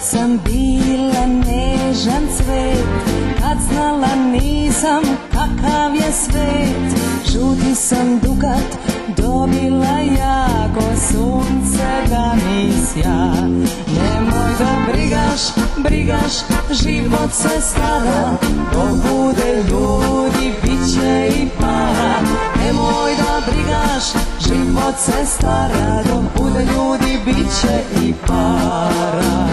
sam bila nežan cvet, kad znala nisam kakav je svet. Žuti sam dukat dobila ja, ko sunce da mi sja. Nemoj da brigaš, život se stara, dok bude ljudi bit će i para. Nemoj da brigaš, život se stara, dok bude ljudi bit će i para.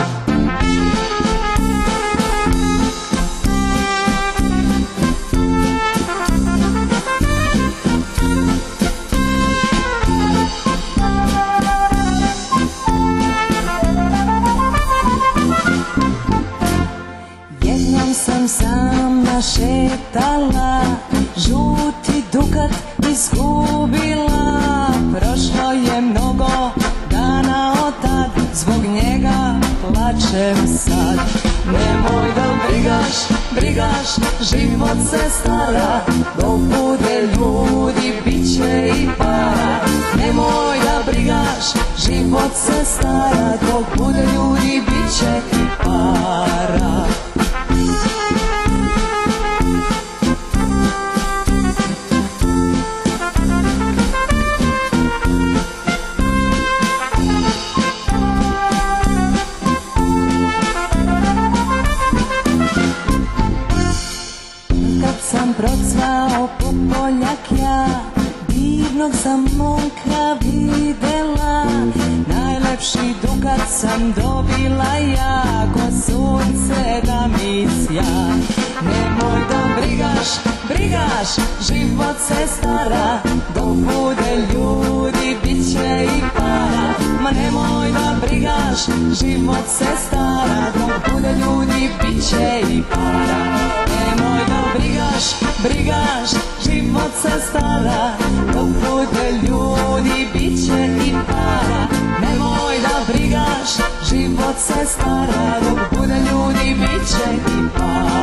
Jednom sam sama šetala, žuti dukat izgubila. Prošlo je mnogo dana od tad, zbog njega plačem sad. Nemoj da brigaš, život se stara, dok bude ljudi bit će i para. Nemoj da brigaš, život se stara, dok bude ljudi bit će i para. Kad sam procvao Pupoljak ja, divnog sam momka videla. Najlepši dukat sam dobila ja, ko sunce da mi sja. Nemoj da brigaš, život se stara, dok bude ljudi bit će i para. Ma nemoj da brigaš, život se stara, dok bude ljudi bit će i para. Nemoj da brigaš, život se stara, dok bude ljudi bit će i para. Nemoj da brigaš, život se stara, dok bude ljudi bit će i para.